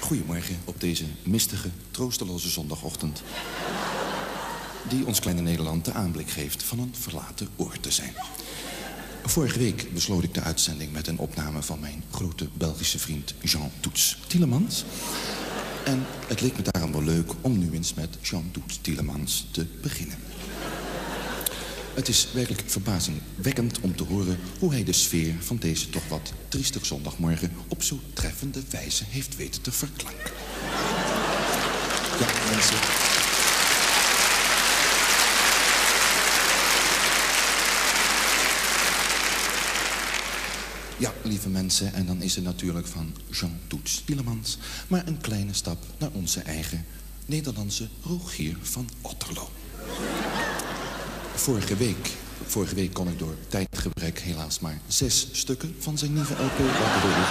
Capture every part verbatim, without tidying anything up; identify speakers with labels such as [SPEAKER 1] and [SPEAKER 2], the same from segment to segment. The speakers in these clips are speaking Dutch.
[SPEAKER 1] Goedemorgen op deze mistige, troosteloze zondagochtend. Die ons kleine Nederland de aanblik geeft van een verlaten oord te zijn. Vorige week besloot ik de uitzending met een opname van mijn grote Belgische vriend Jean Toets Tielemans. En het leek me daarom wel leuk om nu eens met Jean Toets Tielemans te beginnen. Het is werkelijk verbazingwekkend om te horen hoe hij de sfeer van deze toch wat triestige zondagmorgen op zo treffende wijze heeft weten te verklanken. Ja, mensen. Ja, lieve mensen, en dan is er natuurlijk van Jean Toets Tielemans maar een kleine stap naar onze eigen Nederlandse Rogier van Otterlo. Vorige week, vorige week kon ik door tijdgebrek helaas maar zes stukken van zijn nieuwe L P laten horen.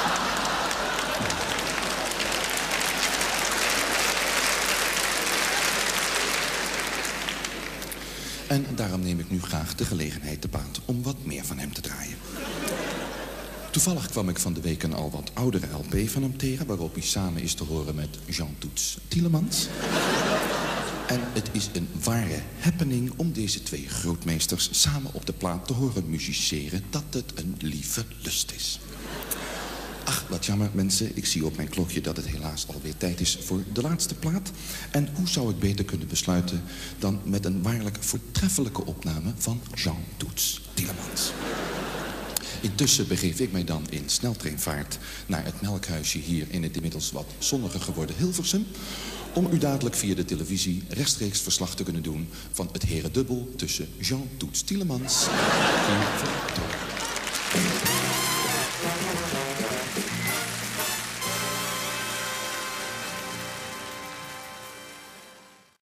[SPEAKER 1] En daarom neem ik nu graag de gelegenheid te baat om wat meer van hem te draaien. Toevallig kwam ik van de week een al wat oudere L P van hem tegen, waarop hij samen is te horen met Jean Toets Tielemans. En het is een ware happening om deze twee grootmeesters samen op de plaat te horen musiceren, dat het een lieve lust is. Ach, wat jammer mensen, ik zie op mijn klokje dat het helaas alweer tijd is voor de laatste plaat. En hoe zou ik beter kunnen besluiten dan met een waarlijk voortreffelijke opname van Jean Toets Tielemans. Intussen begeef ik mij dan in sneltreinvaart naar het melkhuisje hier in het inmiddels wat zonniger geworden Hilversum, om u dadelijk via de televisie rechtstreeks verslag te kunnen doen van het herendubbel tussen Jean Toets Tielemans en Van Otterlo.